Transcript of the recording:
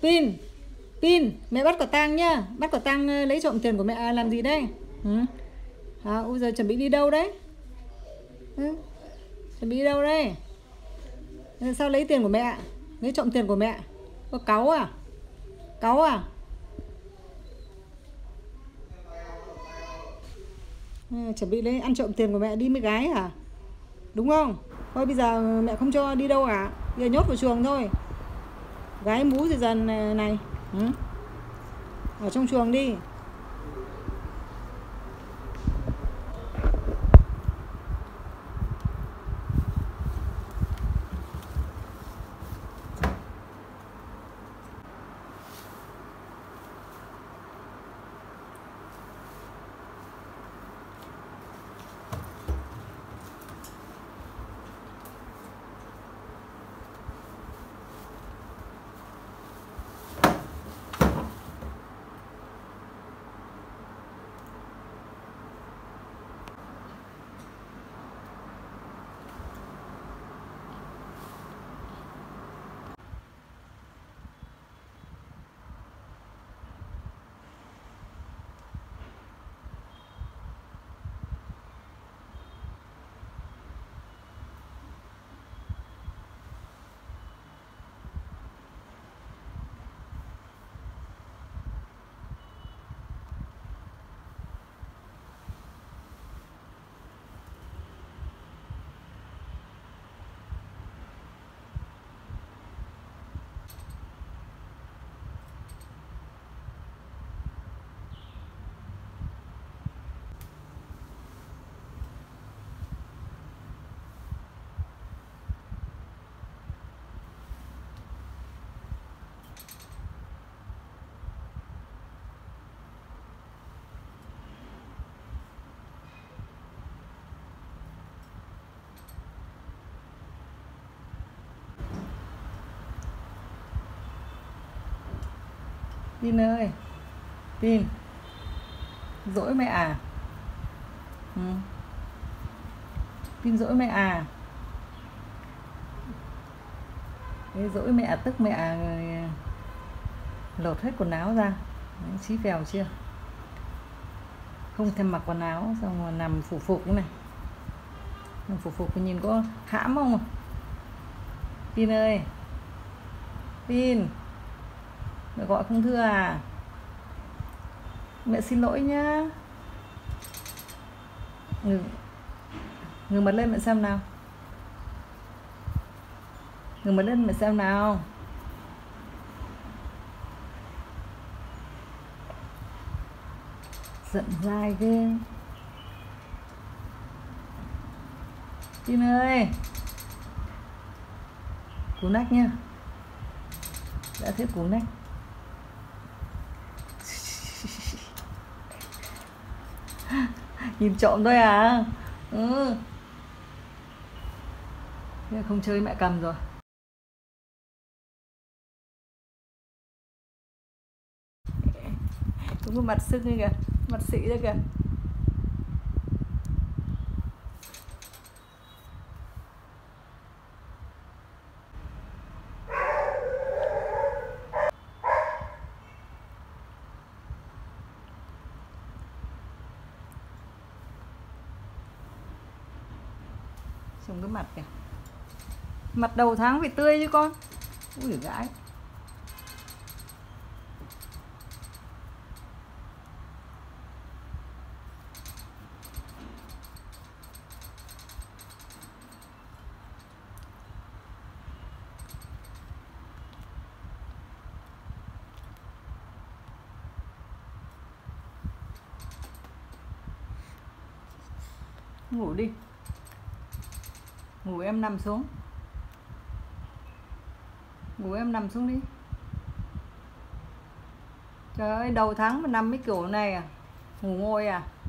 Pin, Pin, mẹ bắt quả tang nhá. Bắt quả tang lấy trộm tiền của mẹ làm gì đây? Ôi giờ chuẩn bị đi đâu đấy? Chuẩn bị đi đâu đây? Sao lấy tiền của mẹ? Lấy trộm tiền của mẹ? Có cáu à? Cáu à? Chuẩn bị lấy ăn trộm tiền của mẹ đi với gái hả? Đúng không? Thôi bây giờ mẹ không cho đi đâu cả. Bây giờ nhốt vào chuồng thôi. Gái mú dần dần này. Ở trong chuồng đi. Pin ơi, Pin, dỗi mẹ à? Pin dỗi mẹ à? Thế dỗi mẹ tức mẹ lột hết quần áo ra. Đấy, chí phèo chưa? Không thèm mặc quần áo, xong rồi nằm phủ phục này. Nằm phủ phục nhìn có hãm không? Pin ơi, Pin, mẹ gọi không thưa à? Mẹ xin lỗi nhá. Ngừng bật lên mẹ xem nào. Ngừng bật lên mẹ xem nào. Giận dai ghê. Pin ơi, cú nách nha. Đã thấy cú nách. Nhìn trộm thôi à? Thế không chơi mẹ cầm rồi. Đúng cái mặt sưng kìa, mặt xị ra kìa. Trông cái mặt kìa. Mặt đầu tháng phải tươi chứ con. Ui gái. Ngủ đi. Ngủ em nằm xuống. Ngủ em nằm xuống đi. Trời ơi, đầu tháng mà nằm cái kiểu này à? Ngủ ngồi à?